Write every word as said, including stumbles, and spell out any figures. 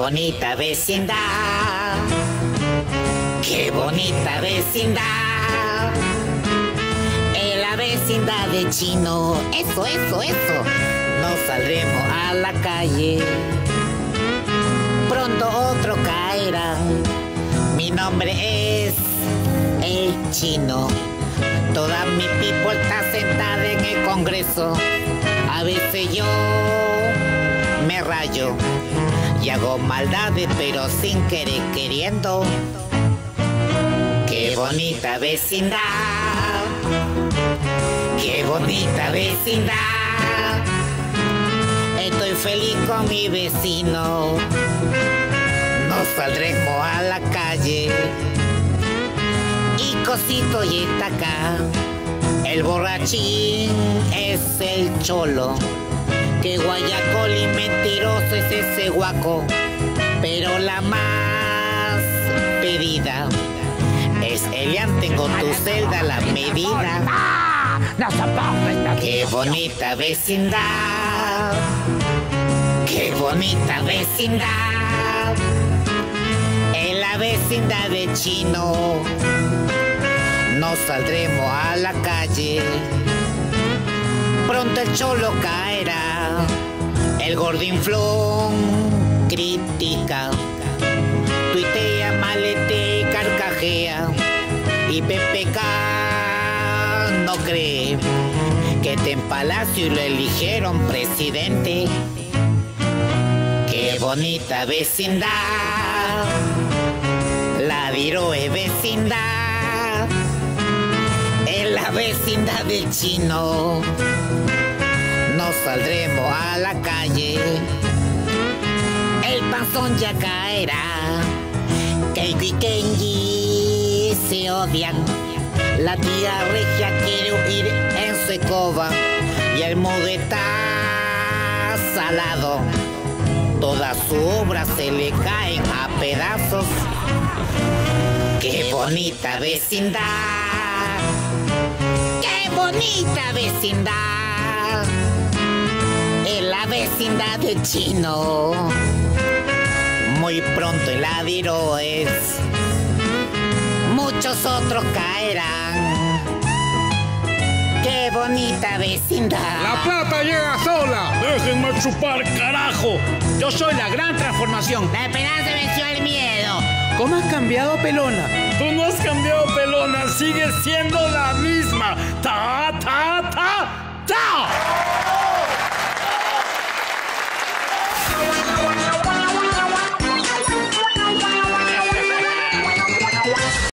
bonita vecindad, qué bonita vecindad. En la vecindad de Chino, eso, eso, eso. Nos saldremos a la calle, pronto otro caerá. Mi nombre es el Chino. Toda mi people está sentada en el Congreso. A veces yo me rayo y hago maldades, pero sin querer queriendo. Qué bonita vecindad, qué bonita vecindad. Estoy feliz con mi vecino. Nos saldremos a la calle y Cosito ya está acá. El borrachín es el cholo, que guayacol y mentiroso es ese guaco. Pero la más pedida es Elian, tengo tu celda a la medida. Qué bonita vecindad, qué bonita vecindad. En la vecindad de Chino nos saldremos a la calle, pronto el cholo caerá. El gordinflón critica, tuitea, maletea y carcajea. Y P P K no cree que esté en Palacio y lo eligieron presidente. Qué bonita vecindad, la Diroe vecindad. En la vecindad del Chino nos saldremos a la calle. El panzón ya caerá, Keiko y Kenji se odian. La tía Regia quiere huir en su escoba y el Mugue está salado. Toda su obra se le caen a pedazos. Qué bonita vecindad, qué bonita vecindad. En la vecindad de Chino, muy pronto el Diroe, muchos otros caerán. Qué bonita vecindad. La plata llega sola. Déjenme chupar, carajo. Yo soy la gran transformación. La esperanza venció el miedo. ¿Cómo has cambiado, pelona? Tú no has cambiado, pelona. Sigues siendo la misma.